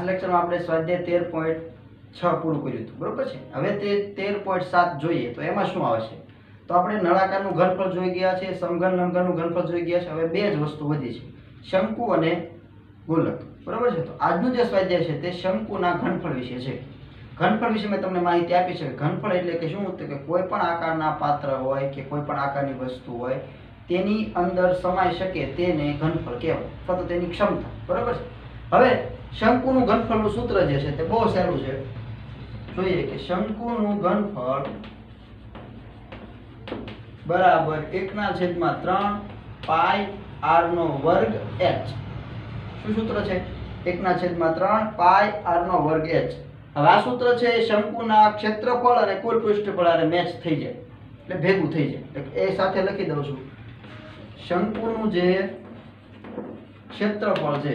લેક્ચરમાં આપણે સ્વાધ્યાય 13.6 પૂરું કર્યું હતું, બરોબર છે। હવે તે 13.7 જોઈએ તો એમાં શું આવશે? તો આપણે નળાકારનું ઘનફળ જોઈ ગયા છે, સમઘન લંબઘનનું ઘનફળ જોઈ ગયા છે। હવે બે જ વસ્તુ વધી છે, શંકુ અને ગોલક, બરોબર છે। તો આજનું જે સ્વાધ્યાય છે તે શંકુના ઘનફળ વિશે છે। ઘનફળ વિશે મેં તમને માહિતી આપી છે। ઘનફળ એટલે કે શું? તો કે કોઈ પણ આકારના પાત્ર હોય કે કોઈ પણ આકારની વસ્તુ હોય તેની અંદર સમાઈ શકે તેને ઘનફળ કહેવાય, અથવા તો તેની ક્ષમતા, બરોબર છે। હવે શંકુનું ઘનફળનું સૂત્ર જે છે તે બહુ સહેલું છે। જોઈએ કે શંકુનું ઘનફળ બરાબર 1/3 પાઈ r નો વર્ગ h। શું સૂત્ર છે? 1/3 પાઈ r નો વર્ગ h। હવે આ સૂત્ર છે એ શંકુના ક્ષેત્રફળ અને કુલ પૃષ્ઠફળ આને મેચ થઈ જાય, એટલે ભેગું થઈ જાય। એટલે એ સાથે લખી દઉં છું, શંકુનું જે ક્ષેત્રફળ છે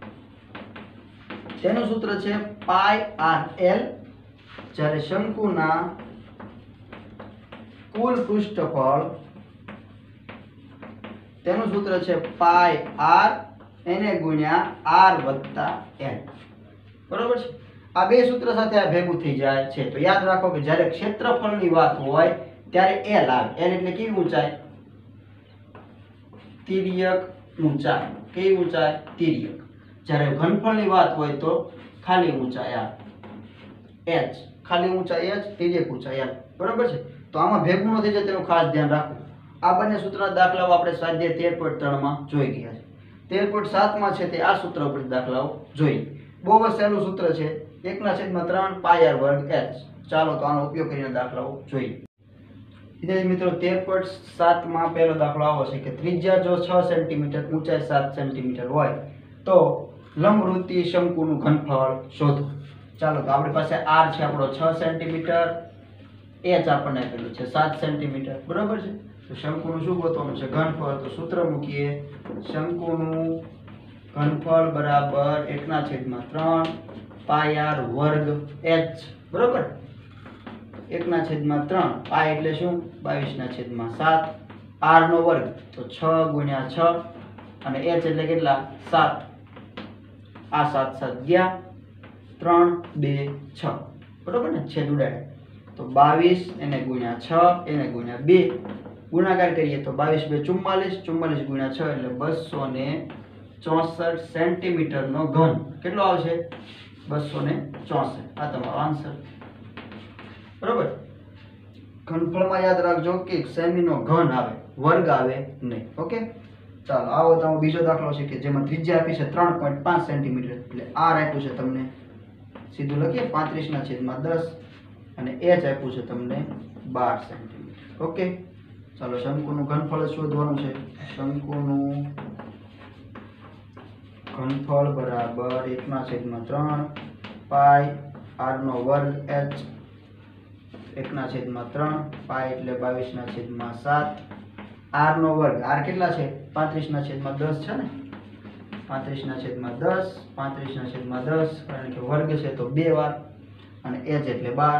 તેનું સૂત્ર છે પાઈ r l, જ્યારે શંકુના કુલ પૃષ્ઠફળ તેનું સૂત્ર છે પાઈ r એને ગુણ્યા r વત્તા l, બરોબર છે। આ બે સૂત્ર સાથે આ ભેગું થઈ જાય છે। તો યાદ રાખો કે જ્યારે ક્ષેત્રફળની વાત હોય ત્યારે l આવે। l એટલે કેવી ઊંચાઈ? તિર્યક ઊંચાઈ। કેવી ઊંચાઈ? તિર્યક। જ્યારે ઘનફળની વાત હોય તો ખાલી ઊંચાઈ r, h ખાલી ઊંચાઈ h, તિર્યક ઊંચાઈ l, બરોબર છે। તો આમાં ભેગું ન થઈ જાય તેનું ખાસ ધ્યાન રાખવું। આ બંને સૂત્રના દાખલાઓ આપણે સ્વાધ્યાય 13.3 માં જોઈ ગયા છે। 13.7 માં છે તે આ સૂત્ર ઉપર દાખલાઓ જોઈએ। બહુ જ સહેલું સૂત્ર છે, 1/3 પાઈ r વર્ગ h। ચાલો તો આનો ઉપયોગ કરીને દાખલાઓ જોઈએ। વિદ્યાર્થી મિત્રો 13.7 માં પહેલો દાખલો આવો છે કે ત્રિજ્યા જો 6 સેન્ટીમીટર, ઊંચાઈ 7 સેન્ટીમીટર હોય તો લંબવૃત્તીય શંકુનું ઘનફળ શોધો। ચાલો તો આપણી પાસે r છે આપણો 6 સેન્ટીમીટર, h આપણને આપેલું છે 7 સેન્ટીમીટર, બરોબર છે। તો શંકુનું શું ગોતવાનું છે? ઘનફળ। તો સૂત્ર મૂકીએ, શંકુનું ઘનફળ બરાબર 1/3 પાઈ r વર્ગ h, બરોબર। 1/3 પાઈ એટલે શું? 22/7, r નો વર્ગ તો 6 ગુણ્યા 6 અને h એટલે કેટલા? 7। આ 7 7 ગયા, 3 2 6, બરોબર ને? છેદ ઉડાડે તો 22 એને ગુણ્યા 6 એને ગુણ્યા 2, ગુણાકાર કરીએ તો 22 2 44, 44 ગુણ્યા 6 એટલે 264 સેન્ટીમીટર નો ઘન। કેટલો આવશે? 264। આ તમારો આન્સર, બરોબર। ઘનફળમાં યાદ રાખજો કે સેમીનો ઘન આવે, વર્ગ આવે નહીં, ઓકે। ચાલો આવો તમારો બીજો દાખલો છે કે જેમાં ત્રિજ્યા આપી છે 3.5 સેન્ટીમીટર, એટલે r આપ્યું છે તમને, સીધું લખીએ 35/10 અને h આપ્યું છે તમને 12 સેન્ટીમીટર, ઓકે। ચાલો શંકુનું ઘનફળ શોધવાનું છે। શંકુનું ઘનફળ બરાબર 1/3 પાઈ r નો વર્ગ h। 1/3 પાઈ એટલે 22/7, r નો વર્ગ, r કેટલા છે? 35/10 છે ને, 35/10, 35/10 કારણ કે વર્ગ છે તો 2 વાર, અને h એટલે 12।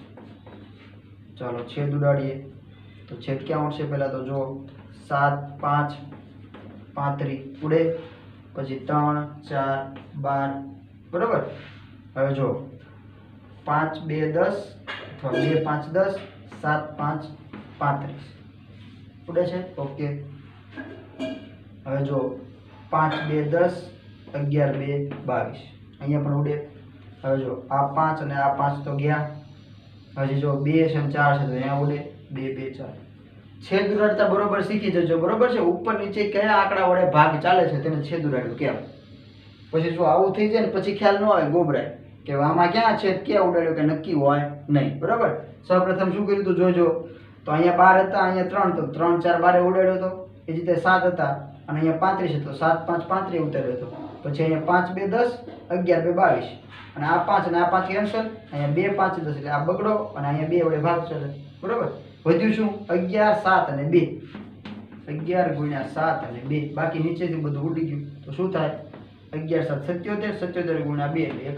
ચાલો છેદ ઉડાડીએ તો છેદ ક્યાં ઉડશે? પહેલા તો જો 7 5 35 ઉડે, પછી 3 4 12, બરોબર। હવે જો 5 2 10 અથવા 2 5 10, 7 5 35 ઉડે છે, ઓકે। હવે જો 5 2 10, 11 2 22 અહીંયા પણ ઉડે। હવે જો આ 5 અને આ 5 તો ગયા, હજી જો 2 છે અને 4 છે તો અહીંયા ઉડે, 2 2 4। છેદ ઉડાડતા બરોબર શીખી જજો, બરોબર છે। ઉપર નીચે કયા આંકડા વડે ભાગ ચાલે છે તેને છેદ ઉડાડ્યું કહેવાય। પછી જો આવું થઈ જાય ને પછી ખ્યાલ ન આવે, ગોબરાય કે આમાં ક્યાં છેદ ક્યાં ઉડાડ્યું કે નક્કી હોય નહીં, બરોબર। સૌપ્રથમ શું કર્યું તો જોજો, તો અહીંયા 12 હતા, અહીંયા 3, તો 3 4 12 ઉડાડ્યો તો, એ જ રીતે 7 હતા અને અહીંયા 35 છે તો 7 5 35 ઉતાર્યો હતો। પછી અહીંયા 5 2 10, 11 2 22 અને આ 5 અને આ 5 કેન્સલ, અહીંયા 2 5 10 એટલે આ બગડો અને અહીંયા 2 વડે ભાગ ચાલે, બરોબર। વધ્યું શું? 11 7 અને 2, 11 ગુણ્યા 7 અને 2, બાકી નીચેથી બધું ઉડી ગયું તો શું થાય? 11 7 77, 77 ગુણ્યા 2 એટલે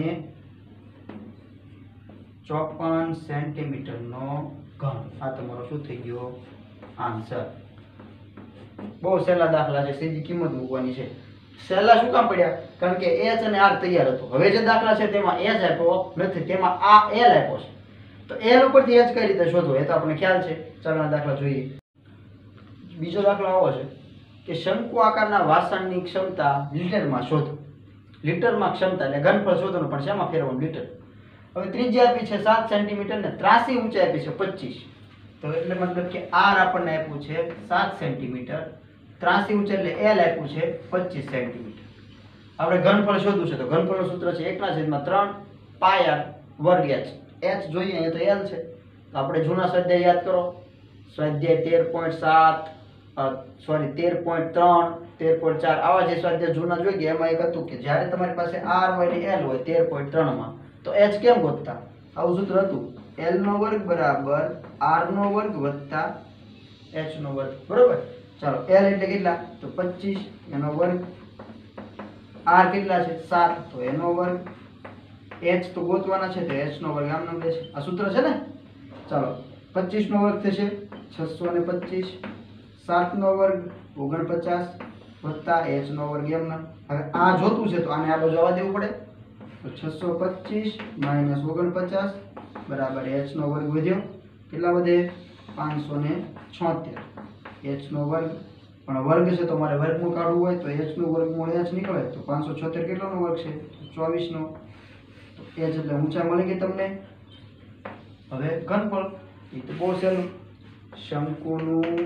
154 સેન્ટીમીટર નો ઘન। આ તમારો શું થઈ ગયો? આન્સર। બહુ સહેલા દાખલા છે, સીધી કિંમત મૂકવાની છે। સહેલા શું કામ પડ્યા? કારણ કે h અને r તૈયાર હતો. હવે જે દાખલા છે તેમાં h આપ્યો નથી, તેમાં આ l આપ્યો છે. તો l ઉપરથી h કઈ રીતે શોધવો એ તો આપણે ખ્યાલ છે. ચાલો આ દાખલા જોઈએ. બીજો દાખલો આવો છે કે શંકુ આકારના વાસણની ક્ષમતા લીટરમાં શોધો. લીટરમાં ક્ષમતા એટલે ઘનફળ શોધવાનું, પણ શેમાં ફેરવવાનું? લીટર. હવે ત્રિજ્યા આપી છે 7 સેન્ટીમીટર ને ત્રાસી ઊંચાઈ આપી છે 25. તો એટલે મતલબ કે r આપણને આપ્યું છે 7 સેન્ટીમીટર, ત્રાસી ઊંચાઈ એટલે l આપ્યું છે 25 સેન્ટીમીટર. આપણે ઘનફળ શોધવું છે તો ઘનફળનું સૂત્ર છે 1/3 પાઈ r વર્ગ h. h જોઈએ અહીંયા તો l છે. તો આપણે જૂના સ્વાધ્યાય યાદ કરો. સ્વાધ્યાય 13.7 સોરી 13.3 13.4 આવા જે સ્વાધ્યાય જૂના જોઈ ગયા એમાં એક હતું કે જ્યારે તમારી પાસે r હોય ને l હોય 13.3 માં તો h કેમ ગોતતા? આવું સૂત્ર હતું, l નો વર્ગ બરાબર r નો વર્ગ વત્તા h નો વર્ગ. બરોબર. ચાલો l એટલે કેટલા? તો 25, એનો વર્ગ. r કેટલા છે? 7, તો એનો વર્ગ. h તો ગોતવાના છે તો h નો વર્ગ આમ નામ લેશે. આ સૂત્ર છે ને. ચાલો 25 નો વર્ગ થશે 625, 7 નો વર્ગ 49 વત્તા h નો વર્ગ એમ નામ. હવે આ જોતું છે તો આને આ બાજુ આવવા દેવું પડે. તો 625 - 49 બરાબર h નો વર્ગ વધ્યો. કેટલા વધે? 576 h નો વર્ગ. પણ વર્ગ છે તો મારે વર્ગમૂળ કાઢવું હોય તો h નું વર્ગમૂળ h નીકળે તો 576 કેટલાનો વર્ગ છે? 24 નો. તો h એટલે ઊંચાઈ મળી ગઈ તમને. હવે ઘનફળ એ તો બહુ સહેલું. શંકુનું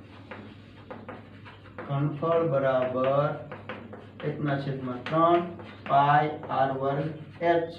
ઘનફળ બરાબર 1/3 પાઈ r વર્ગ h.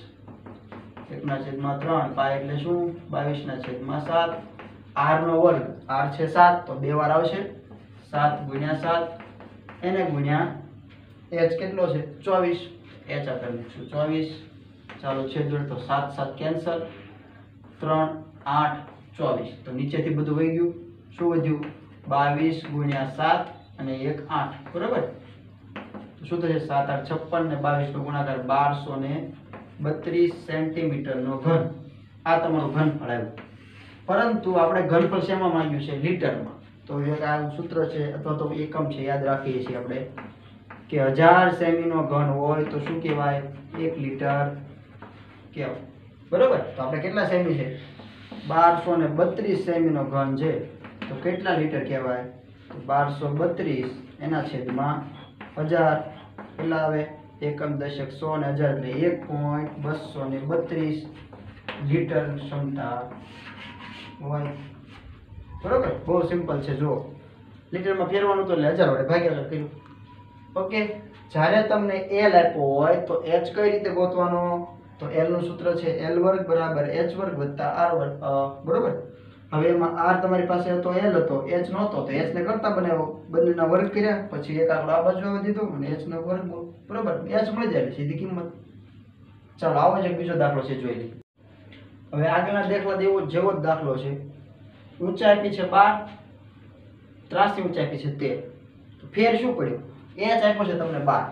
1/3 પાઈ એટલે શું? 22/7. r નો વર્ગ, r છે 7 તો 2 વાર આવશે. 7 × 7 એને ગુણ્યા h કેટલો છે? 24. h આપણે લખીશું 24. ચાલો છેદ તો 7 7 કેન્સલ. 3 8 24. તો નીચેથી બધું વહી ગયું. શું વધ્યું? 22 × 7 અને 1 8. બરાબર. તો શું થશે? 7 8 56 ને 22 નો ગુણાકાર 1232 સેન્ટીમીટર નો ઘન. આ તમારું ઘનફળ આવ્યું. પરંતુ આપણે ઘનફળ શેમાં માંગ્યું છે? લીટરમાં. તો એક આ સૂત્ર છે અથવા તો એકમ છે, યાદ રાખીએ છીએ આપણે કે 1000 સેમી નો ઘન હોય તો શું કહેવાય? 1 લીટર કહેવાય. બરોબર. તો આપણે કેટલા સેમી છે? 1232 સેમી નો ઘન છે તો કેટલા લીટર કહેવાય? તો 1232 એના છેદમાં 1000. કેટલા આવે? એકમ દશક 100 ને 1000 એટલે 1.232 લીટર ક્ષમતા હોય. બરોબર. બહુ સિમ્પલ છે. જો લીટરમાં ફેરવાનું તો એટલે 1000 વડે ભાગ્યા કર્યું. ઓકે. જ્યારે તમને l આપ્યો હોય તો h કઈ રીતે ગોતવાનો? તો l નું સૂત્ર છે l વર્ગ બરાબર h વર્ગ વત્તા r વર્ગ. બરોબર. હવે એમાં r તમારી પાસે હતો, l હતો, h નહોતો તો h ને કરતા બનાવ્યો, બંનેના વર્ગ કર્યા, પછી એક આંકડો આ બાજુ આવી દીધો અને h નો વર્ગ. બરોબર. h મળી જાય સીધી કિંમત. ચાલો આવો જ એક બીજો દાખલો છે, જોઈ લઈએ. હવે આગળના દાખલા જેવો જ દાખલો છે. ઊંચાઈ આપી છે 12, ત્રાસી ઊંચાઈ આપી છે 13. તો ફેર શું પડ્યો? h આપ્યો છે તમને 12,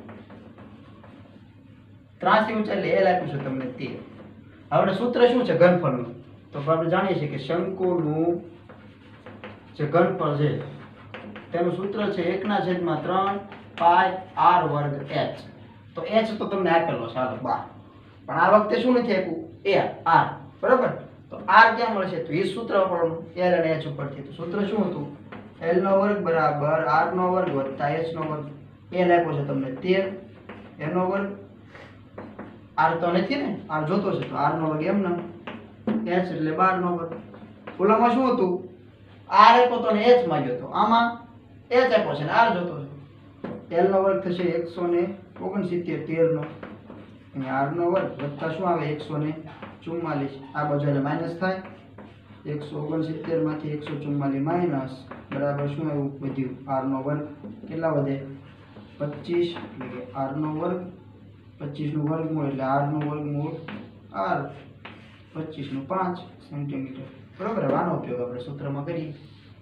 ત્રાસી ઊંચાઈ એટલે l આપ્યું છે તમને 13. હવે સૂત્ર શું છે ઘનફળનું? તો આપણે જાણીએ છીએ કે શંકુનું જે ઘનફળ છે તેનું સૂત્ર છે 1/3 પાઈ r વર્ગ h. તો h તો તમને આપેલો છે 12, પણ આ વખતે શું નથી આપ્યું? r. બરાબર. તો r ક્યાં મળશે? તો એ સૂત્ર વાપરવાનું l અને h ઉપરથી. તો સૂત્ર શું હતું? l નો વર્ગ બરાબર r નો વર્ગ વત્તા h નો વર્ગ. l આપ્યો છે તમને 13, એનો વર્ગ. r તો નથી ને, r જોતો છે તો r નો વર્ગ એમ નામ. h એટલે 12 નો વર્ગ. ઓલામાં શું હતું? r આપ્યો તો ને h માંગ્યો તો. આમાં h આપ્યો છે ને r જોતો છે. l નો વર્ગ થશે 169 13 નો, અને r નો વર્ગ વત્તા શું આવે? 144. આ બાજુ એટલે માઈનસ થાય. 169 માંથી 144 માઈનસ બરાબર શું આવ્યું? વધ્યું r નો વર્ગ. કેટલા વધે? 25. એટલે કે r નો વર્ગ. 25 નું વર્ગમૂળ એટલે r નું વર્ગમૂળ r. 25 નું 5 સેન્ટીમીટર. બરોબર. આનો ઉપયોગ આપણે સૂત્રમાં કરીએ.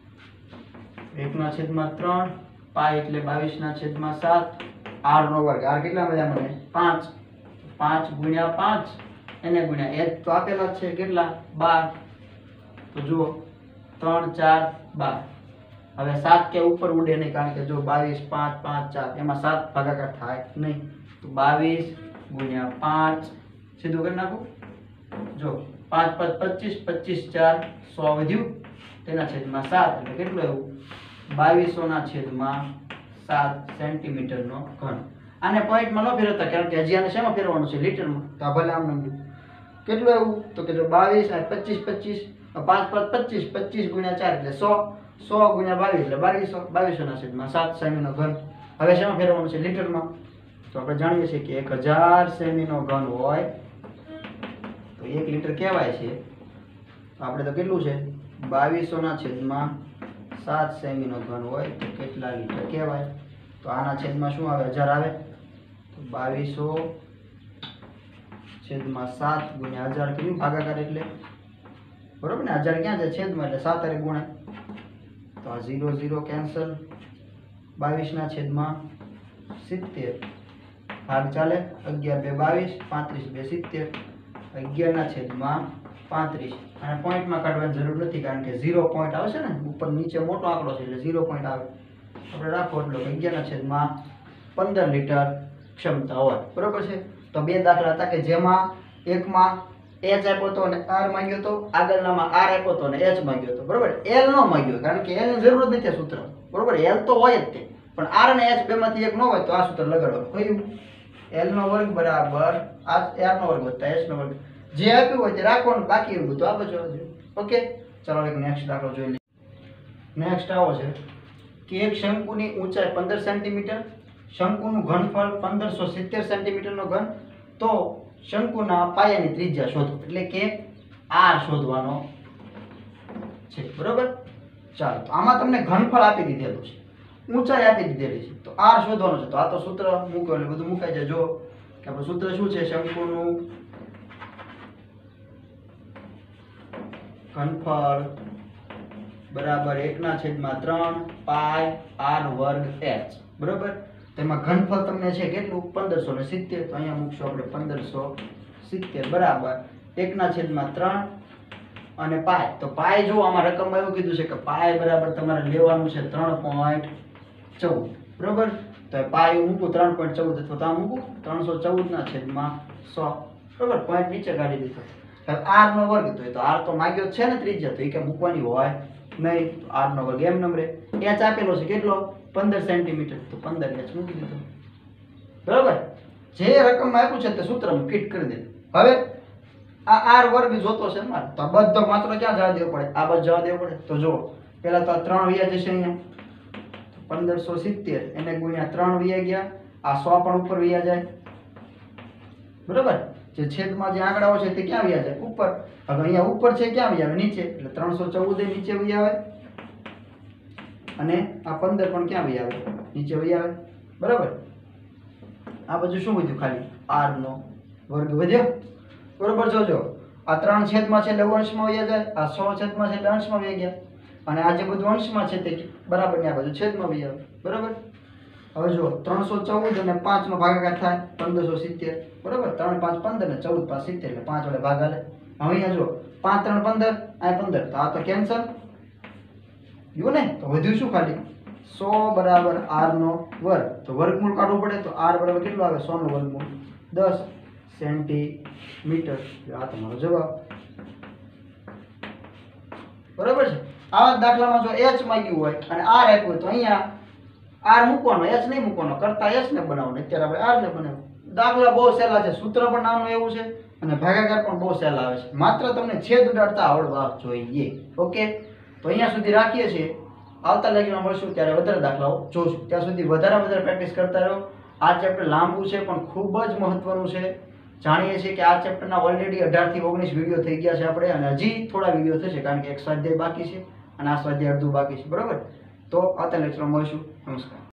1/3 પાઈ એટલે 22/7 r નો વર્ગ. r કેટલા મળ્યા મને? 5. 5 × 5 એને ગુણ્યા h તો આપેલા જ છે કેટલા? 12. તો જુઓ 3 4 12. હવે 7 કે ઉપર ઉડે નહીં, કારણ કે જો 22 5 5 4 એમાં 7 ભાગાકાર થાય નહીં, તો 22 ગુણ્યા 5 સીધું કરી નાખું. જો 5 5 25 25 4 100 વધ્યું, તેના છેદમાં 7 એટલે કેટલું આવ્યું? 2200 ના છેદમાં 7 સેન્ટીમીટરનો ઘન. આને પોઈન્ટમાં ન ફેરવતા, કારણ કે હજી આને શેમાં ફેરવવાનું છે? લીટરમાં. તો આ ભલે આમ નંબર કેટલું આવ્યું? તો કે જો 22 આ 25 25 5 5 25 25 ગુણ્યા 4 એટલે 100 100 ગુણ્યા 22 એટલે 2200 2200 ના છેદમાં 7 સેમીનો ઘન. હવે શેમાં ફેરવવાનું છે? લીટરમાં. તો આપણે જાણીએ છીએ કે 1000 સેમીનો ઘન હોય તો 1 લીટર કહેવાય છે. તો આપણે તો કેટલું છે? 2200 ના છેદમાં 7 સેમીનો ઘન હોય તો કેટલા લીટર કહેવાય? તો આના છેદમાં શું આવે? 1000 આવે. તો 2200 છેદમાં 7 ગુણ્યા 1000 કર્યું ભાગાકાર એટલે, બરોબર ને? 1000 ક્યાં છે? છેદમાં, એટલે 7 હારે ગુણાય. તો આ 0 0 કેન્સલ. 22 ના છેદમાં 70 ભાગ ચાલે. 11 2 22 35 2 70 11 ના છેદમાં 35. અને પોઈન્ટમાં કાઢવાની જરૂર નથી, કારણ કે 0 પોઈન્ટ આવે છે ને, ઉપર નીચે મોટો આંકડો છે એટલે 0 પોઈન્ટ આવે. આપણે રાખો એટલે 11 ના છેદમાં 15 લીટર ક્ષમતા હોય, બરોબર છે? તો બે દાખલા હતા કે જેમાં એકમાં h આપ્યો હતો અને r માંગ્યો હતો, આગળનામાં r આપ્યો હતો અને h માંગ્યો હતો, બરોબર? l નો માંગ્યો, કારણ કે l ની જરૂર જ નથી સૂત્ર, બરોબર? l તો હોય જ તે, પણ r અને h બેમાંથી એક ન હોય તો આ સૂત્ર લગાડવાનું. કયું? l નો વર્ગ બરાબર આ r નો વર્ગ વત્તા h નો વર્ગ. જે આપ્યું હોય તે રાખવાનું, બાકી એવું બધું આપો છો. ઓકે, ચાલો એક નેક્સ્ટ દાખલો જોઈ લઈએ. નેક્સ્ટ આવો છે કે એક શંકુની ઊંચાઈ 15 સેન્ટીમીટર, શંકુનું ઘનફળ 1570 સેન્ટીમીટરનો ઘન, તો શંકુના પાયાની ત્રિજ્યા શોધો. એટલે કે r શોધવાનો છે, બરોબર? ચાલો, તો આમાં તમને ઘનફળ આપી દીધેલું છે, ઊંચાઈ આપી દીધેલી છે, તો r શોધવાનો છે. તો આ તો સૂત્ર મૂકો એટલે બધું મુકાઈ જાય. જો કે આપણું સૂત્ર શું છે? શંકુનું ઘનફળ બરાબર 1/3 પાઈ r વર્ગ h, બરોબર? તેમાં ઘનફળ તમને છે કેટલું? 1570. તો અહીંયા મૂકશું આપણે 1570 બરાબર 1/3 અને પાઈ. તો પાઈ જો આમાં રકમમાં એવું કીધું છે કે પાઈ બરાબર તમારે લેવાનું છે 3.14, બરોબર? તો પાઈ મૂકું 3.14 અથવા તો આ મૂકું 314/100, બરોબર? પોઈન્ટ નીચે કાઢી દીધો. r નો વર્ગ, તો r તો માંગ્યો છે ને ત્રિજ્યા, તો એ કે મૂકવાની હોય નહીં. r નો વર્ગ એમ નંબરે. h આપેલો છે કેટલો? 15 સેન્ટીમીટર, તો 15 h મૂકી દીધો, બરોબર? જે રકમમાં આપ્યું છે તે સૂત્રમાં ફિટ કરી દે. હવે આ r વર્ગ જોતો છે મારે, તો આ બધો માત્ર ક્યાં જવા દેવો પડે? આ બાજુ જવા દેવો પડે. તો જો પહેલા તો આ 3 વ્યા જશે અહીંયા, 1570 એને ગુણ્યા 3 વ્યા ગયા, આ 100 પણ ઉપર વ્યા જાય, બરોબર? જે છેદમાં જે આંકડાઓ છે તે ક્યાં વ્યા જાય? ઉપર. હવે અહીંયા ઉપર છે, ક્યાં વ્યા આવે? નીચે, એટલે 314 નીચે વ્યા આવે, અને આ 15 પણ ક્યાં વ્યા આવે? નીચે વ્યા આવે, બરાબર? આ બધું શું વધ્યું? ખાલી r નો વર્ગ વધ્યો, બરોબર? જોજો આ 3 છેદમાં છે એટલે અંશમાં વ્યા જાય, આ 100 છેદમાં છે એટલે અંશમાં વ્યા ગયા, અને આ જે બધું અંશમાં છે તે બરાબર ને આ બધું છેદમાં વ્યા આવે, બરાબર? હવે જો 314 અને 5 નો ભાગાકાર થાય 1570, બરાબર? 3 5 15 ને 14 5 70 એટલે 5 વડે ભાગ આલે. હવે અહીંયા જો 5 3 15 આ 15, તો આ તો કેન્સલ યુ ને, તો વધ્યું શું? ખાલી 100 બરાબર r નો વર્ગ. તો વર્ગમૂળ કાઢવું પડે, તો r બરાબર કેટલું આવે? 100 નો વર્ગમૂળ 10 સેન્ટીમીટર. આ તમારો જવાબ, બરાબર છે? આવા દાખલામાં જો h માંગ્યું હોય અને r આપ્યું હોય તો અહીંયા r મૂકવાનો, h નહીં મૂકવાનો, કરતા h ને બનાવવાનો. અત્યારે આપણે r ને બનાવ્યું. દાખલા બહુ સહેલા છે, સૂત્ર પણ નાનું એવું છે અને ભાગાકાર પણ બહુ સહેલા આવે છે. માત્ર તમને છેદ ઉડાડતા આવડવા જોઈએ. ઓકે, તો અહીંયા સુધી રાખીએ છીએ. આવતા લેક્ચરમાં મળશું ત્યારે વધારે દાખલાઓ જોશું. ત્યાં સુધી વધારે પ્રેક્ટિસ કરતા રહો. આ ચેપ્ટર લાંબુ છે પણ ખૂબ જ મહત્વનું છે. જાણીએ છીએ કે આ ચેપ્ટરના ઓલરેડી 18 થી 19 વિડીયો થઈ ગયા છે આપણે, અને હજી થોડા વિડીયો થશે, કારણ કે એક સ્વાધ્યાય બાકી છે અને આ સ્વાધ્યાય અડધું બાકી છે, બરાબર? તો આવતા લેક્ચરમાં મળશું. નમસ્કાર.